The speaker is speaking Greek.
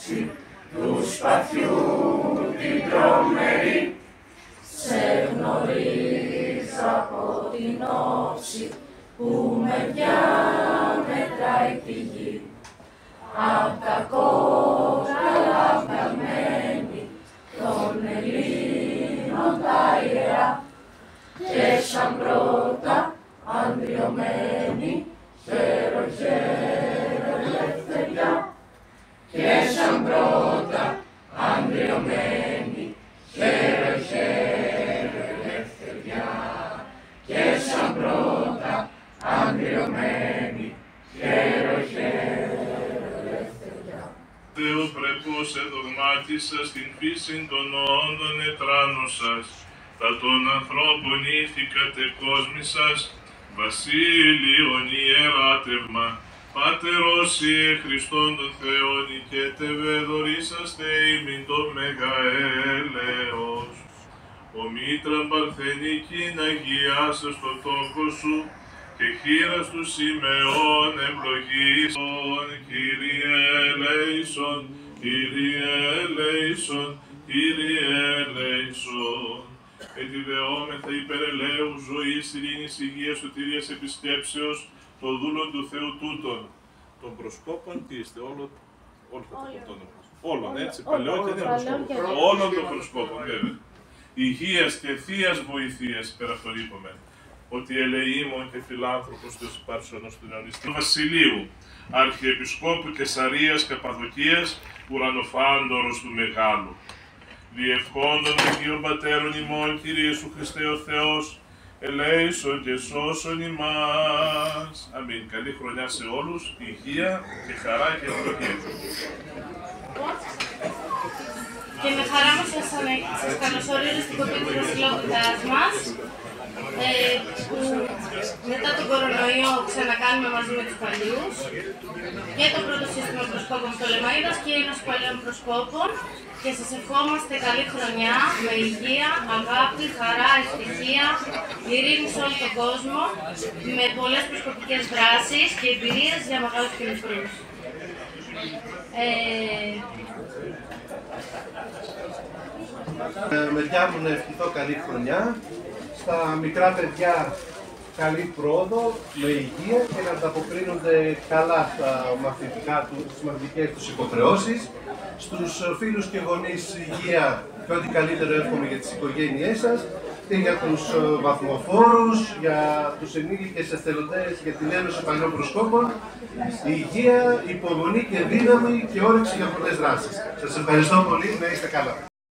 όψη του σπαθιού την τρομερή. Σε γνωρίζω από την όψη που με διαμετράει τη γη. Απ' τα κόκαλα βγαλμένη των Ελλήνων τα ιερά και σαν πρώτα αντριωμένη χαίρο χαίρο ελευθεριά και σαν πρώτα αντριωμένη χαίρο χαίρο ελευθεριά και σαν πρώτα αντριωμένη χαίρο χαίρο ελευθεριά. Θεοπρεπώς εδογμάτισας την φύσιν των όντων ετράνωσας, τα των ανθρώπων ήθηκατε κόσμησας, βασίλειον ιεράτευμα, Πάτερος Ιε Χριστόν των Θεών και τεβεδορίσαστε ημιν το μεγαέλεος. Ο μήτραν παρθενικήν αγιάσας το τόκο σου και χείρας του Σιμεών ευλογήσον, Κύριε ελέησον, Κύριε ελέησον, Κύριε ελέησον. Ετιδεόμεθα υπερελαίου ζωής, ειρήνης, υγείας, σωτηρίας, επισκέψεως, το δούλον του Θεού τούτον. Των προσκόπων τι είστε, όλων, έτσι, παλαιών και νέων προσκόπων. Όλων των προσκόπων, βέβαια. Υγείας και θείας βοηθείας υπεραυτορύπωμε, ότι ελεήμων και φιλάνθρωπος του υπάρσονος του νεονιστή Βασιλείου, Αρχιεπισκόπου Κεσαρίας Καπαδοκίας, ουρανοφάντορος του Μεγάλου. Διευχόντων Αγίων Πατέρων ημών, Κύριε Ιησού Χριστέ ο Θεός, ελέησον και σώσον ημάς. Αμήν. Καλή χρονιά σε όλους, υγεία και χαρά και ευλογία. Και με χαρά μας σας καλωσορίζω στην κοπή της βασιλότητάς μας, που μετά τον κορονοϊό ξανακάνουμε μαζί με τους παλιούς και το πρώτο σύστημα προσκόπων Πτολεμαΐδας και ένας παλιών προσκόπων, και σας ευχόμαστε καλή χρονιά με υγεία, αγάπη, χαρά, ευτυχία, ειρήνη σε όλο τον κόσμο, με πολλές προσκοπικές δράσεις και εμπειρίες για μεγάλους και μικρούς. Μεριά μου να ευχηθώ καλή χρονιά, στα μικρά παιδιά καλή πρόοδο, με υγεία και να ανταποκρίνονται καλά στα στις μαθητικές τους υποχρεώσεις. Στους φίλους και γονείς υγεία και ό,τι καλύτερο εύχομαι για τις οικογένειές σας και για τους βαθμοφόρους, για τους ενήλικες εθελοντές για την Ένωση Παλαιών Προσκόπων. Υγεία, υπομονή και δύναμη και όρεξη για πολλές δράσεις. Σας ευχαριστώ πολύ, να είστε καλά.